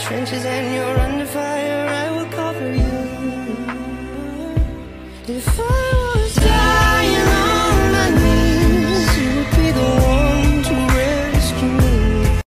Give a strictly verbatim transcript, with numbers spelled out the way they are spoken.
trenches and you're under fire, I will cover you. If I